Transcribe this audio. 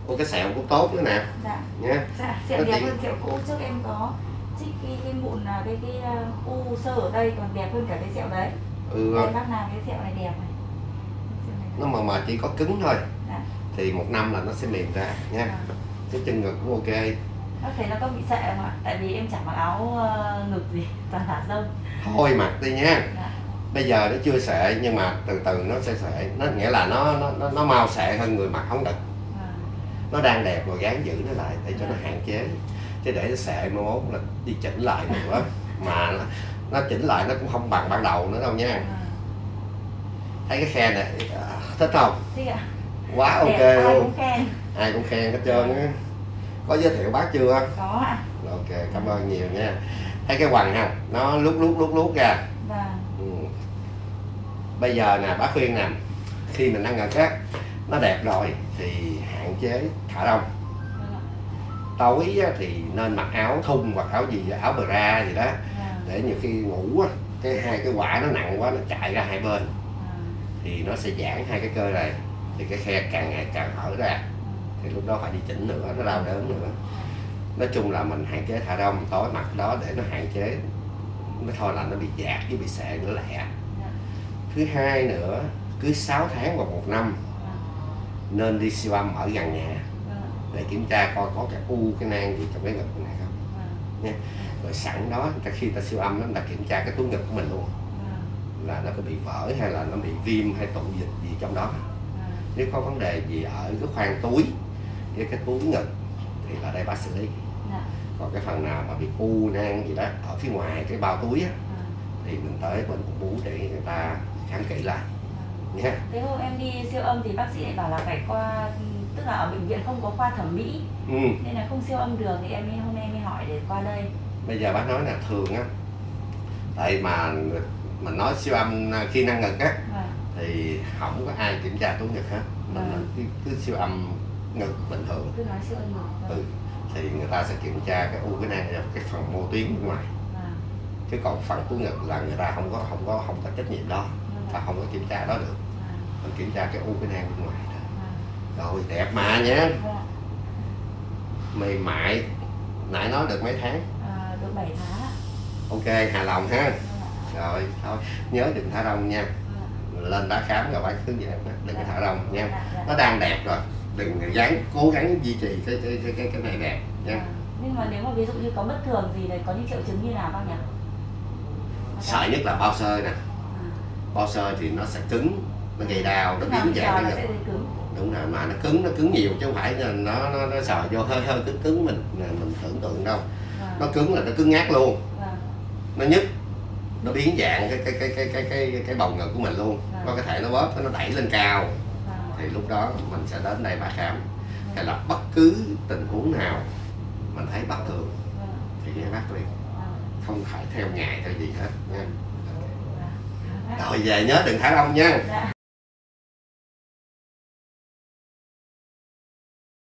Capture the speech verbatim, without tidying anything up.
Ủa cái sẹo cũng tốt nữa nè. Dạ. Nha. Dạ, sẹo đẹp hơn sẹo cũ. Trước em có trích cái cái mụn là cái cái uh, u sơ ở đây còn đẹp hơn cả cái sẹo đấy. Ừ. Đây bác làm cái sẹo này đẹp này. Nó mà mà chỉ có cứng thôi. Dạ. Thì một năm là nó sẽ mềm ra nha. Dạ. Cái chân ngực cũng ok. Bác thấy nó có bị sệ không ạ? Tại vì em chẳng mặc áo uh, ngực gì, toàn là rông. Thôi mặc đi nha. Dạ. Bây giờ nó chưa sệ nhưng mà từ từ nó sẽ sệ, nó nghĩa là nó nó nó, nó mau sệ hơn người mặc không được. Dạ. Nó đang đẹp rồi gán giữ nó lại để cho nó hạn chế, chứ để nó sệ mà mốt là đi chỉnh lại nữa mà nó, nó chỉnh lại nó cũng không bằng ban đầu nữa đâu nha. Dạ. Thấy cái khe này thích không? Thích ạ. Quá ok đẹp, luôn. ai cũng khen. Ai cũng khen hết trơn á. Có giới thiệu bác chưa? Có ạ. Ok, cảm ơn nhiều nha. Thấy cái quần ha, nó lúc lúc lúc lúc ra. Vâng. Ừ. Bây giờ nè bác khuyên nè, khi mình ăn ngực á nó đẹp rồi thì hạn chế thả rông. Tối á, thì nên mặc áo thun hoặc áo gì, áo bra gì đó. Vâng. Để nhiều khi ngủ á, cái hai cái quả nó nặng quá nó chạy ra hai bên. Vâng. Thì nó sẽ giãn hai cái cơ này, thì cái khe càng ngày càng hở ra, thì lúc đó phải đi chỉnh nữa, nó đau đớn nữa. Nói chung là mình hạn chế thả rông, tối mặc đó để nó hạn chế, nó thôi là nó bị dạt với bị sệ nữa lẹ. Thứ hai nữa, cứ sáu tháng hoặc một năm nên đi siêu âm ở gần nhà để kiểm tra coi có cái u cái nang gì trong cái ngực này không nha. Rồi sẵn đó khi ta siêu âm nó ta kiểm tra cái túi ngực của mình luôn, là nó có bị vỡ hay là nó bị viêm hay tụ dịch gì trong đó. Nếu có vấn đề gì ở cái khoang túi với cái túi ngực thì là đây bác xử lý. Còn cái phần nào mà bị u nang gì đó ở phía ngoài cái bao túi á, thì mình tới bên ung bướu để người ta khám kỹ lại nha. Thế hôm em đi siêu âm thì bác sĩ lại bảo là phải qua, tức là ở bệnh viện không có khoa thẩm mỹ, ừ. nên là không siêu âm được, thì em hôm nay mới hỏi để qua đây. Bây giờ bác nói là thường á, tại mà mình nói siêu âm khi nâng ngực á, à. thì không có ai kiểm tra túi ngực hết, mình à. cứ, cứ siêu âm ngực bình thường. Cứ nói siêu âm ngực. Ừ. Thì người ta sẽ kiểm tra cái u cái nang ở cái phần mô tuyến bên ngoài. À. Chứ còn phần túi ngực là người ta không có không có không có trách nhiệm đó, à. ta không có kiểm tra đó được. À. Mình kiểm tra cái u cái nang bên ngoài thôi. À. Rồi đẹp mà nhé. À. Mềm mại. Nãy nói được mấy tháng? À, được bảy tháng. Ok, hài lòng ha. À. Rồi thôi nhớ đừng thả rông nha. À. Lên đã khám rồi bác hướng dẫn đừng có thả rông nha. À. Nó đang đẹp rồi, đừng dáng cố gắng duy trì cái cái cái cái, cái này đẹp nha. À. Nhưng mà nếu mà ví dụ như có bất thường gì này, có những triệu chứng như nào bác nhỉ? Sợ nhất là bao xơ nè. À. Bao xơ thì nó sẽ cứng, nó gây đau, nó biến dạng nó sẽ cứng. Đúng rồi, mà nó cứng, nó cứng nhiều chứ không phải là nó nó, nó sờ vô hơi hơi cứng cứng mình mình tưởng tượng đâu. À. Nó cứng là nó cứng ngát luôn. À. Nó nhức, nó biến dạng cái cái cái cái cái cái cái bầu ngực của mình luôn. À. Nó có thể nó bóp nó đẩy lên cao. À. Thì lúc đó mình sẽ đến đây bà khám. Hay là bất cứ tình huống nào mình thấy bất thường thì ghé bác liền, không phải theo ngày theo gì hết nha. Rồi về nhớ đừng thả rông nha.